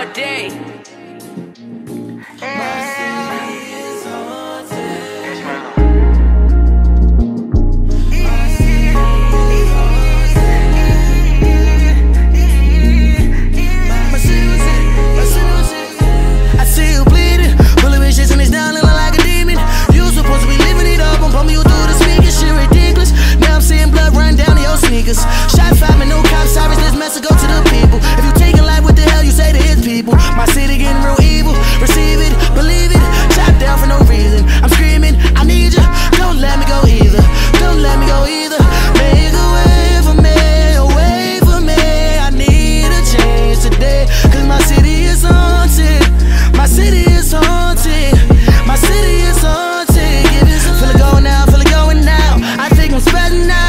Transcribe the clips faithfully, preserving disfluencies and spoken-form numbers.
all day. Shot five and no cops, sorry, this message go to the people. If you taking life, what the hell you say to his people? My city getting real evil, receive it, believe it. Shot down for no reason, I'm screaming, I need you. Don't let me go either, don't let me go either. Make a way for me, a way for me. I need a change today, cause my city is haunted. My city is haunted, my city is haunted. Give it some, feel it going now, feel it going now. I think I'm spreading out.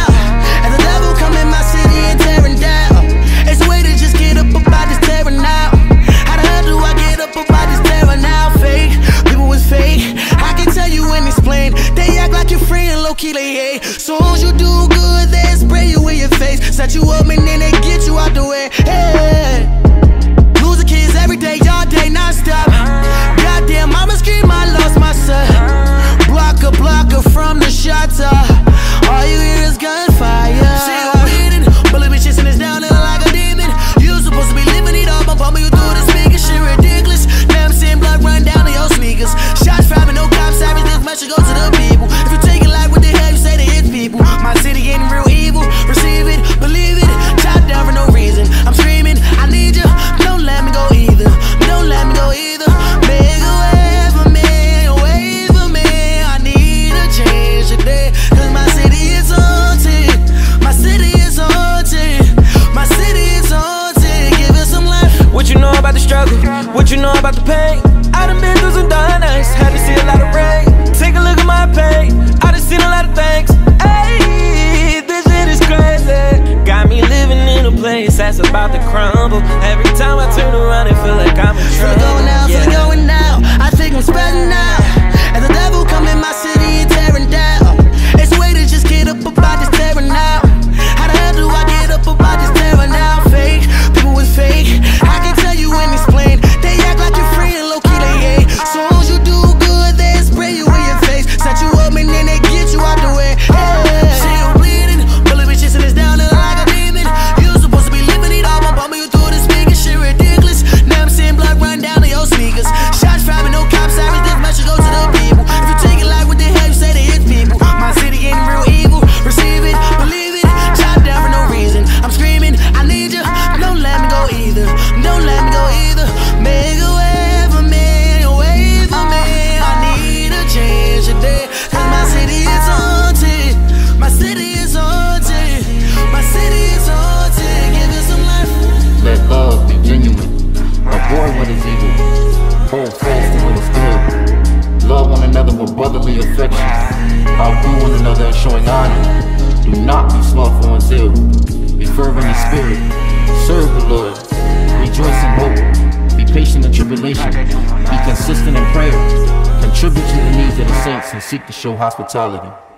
Hey. Soon as you do good, they spray you in your face, set you up and then they get you out the way. Hey. Losing kids every day, all day, non-stop. Goddamn, mama scream, I lost my son. Blocker, blocker from the shots. All you hear is gunfire. See you bleeding, bullet bitch chasing us down like a demon. You supposed to be living it up, I'm bumping you through the speakers. Shit ridiculous. Now I'm seeing blood run down to your sneakers. Shots firing, no cops, savage. This message go to the people. If you take it like what the hell you say to his people. My city getting real evil, receive it, believe it. Chop down for no reason, I'm screaming, I need you. Don't let me go either, don't let me go either. Make a way for me, a way for me. I need a change today, cause my city is haunted. My city is haunted, my city is haunted. Give it some life. What you know about the struggle? What you know about the pain? I done been through some dark nights, had to see a lot of rain. Take a look at my pain, I done seen a lot of things. Ayy, this shit is crazy. Got me living in a place that's about to crumble. Every time I turn around, it feel like I'm in trouble. Feel it going now, feel it going now. I think I'm spreading out. As the devil come in my city and tearing down. It's a way to just get up about this tearing out. How the hell do I get up about this tearing out? Fake, people with fake. I can tell you and explain. They act like you're free and low-key they hate. So long as you do good, they spray you in your face, set you up and then they get you out the way. Hey. See you bleeding, bullet bitch chasing us down like a demon. You supposed to be living it all, I'm bumping you through the speakers. Shit ridiculous. Now I'm seeing blood run down to your sneakers. Shots firing, no cops, savage. This message go to the people. If you take it like what the hell you say to his people. My city getting real evil, receive it, believe it. Chop down for no reason, I'm screaming, I need you. Don't let me go either, don't let me go either. Make a way for me, a way for me. I need a change today, cause my city is haunted. My city is haunted, my city is haunted. Give it some life. Let love be genuine, avoid what is evil, hold fast to what is good. Love one another with brotherly affection, outdo one another in showing honor. Do not be slothful and zeal, be fervent in spirit, serve the Lord, rejoice in hope, be patient in tribulation, be consistent in prayer, contribute to the needs of the saints and seek to show hospitality.